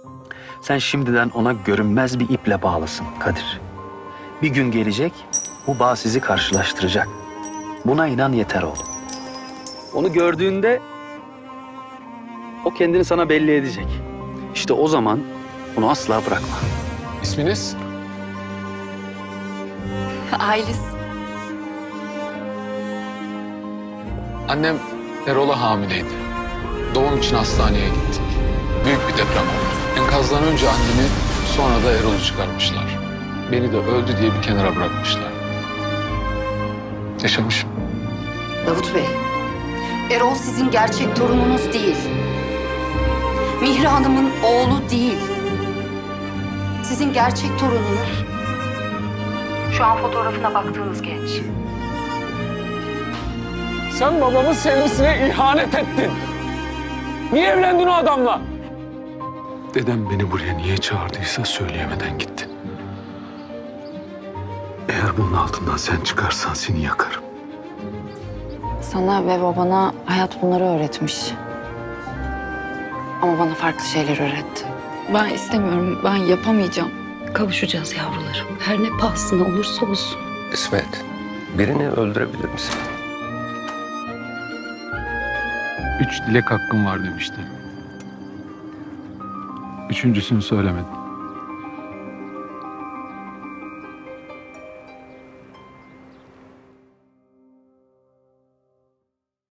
Sen şimdiden ona görünmez bir iple bağlısın Kadir. Bir gün gelecek, bu bağ sizi karşılaştıracak. Buna inan yeter oğlum. Onu gördüğünde o kendini sana belli edecek. İşte o zaman onu asla bırakma. İsminiz? Aylis. Annem Erol'a hamileydi. Doğum için hastaneye gittik. Büyük bir deprem oldu. Enkazdan önce annemi, sonra da Erol'u çıkarmışlar. Beni de öldü diye bir kenara bırakmışlar. Yaşamışım. Davut Bey, Erol sizin gerçek torununuz değil. Mihri Hanım'ın oğlu değil. Sizin gerçek torununuz şu an fotoğrafına baktığınız genç. Sen babamın sevgisine ihanet ettin. Niye evlendin o adamla? Dedem beni buraya niye çağırdıysa söyleyemeden gitti. Eğer bunun altından sen çıkarsan seni yakarım. Sana ve babana hayat bunları öğretmiş. Ama bana farklı şeyler öğretti. Ben istemiyorum, ben yapamayacağım. Kavuşacağız yavrularım. Her ne pahasına olursa olsun. İsmet, birini öldürebilir misin? 3 dilek hakkım var demişti. Üçüncüsünü söylemedim.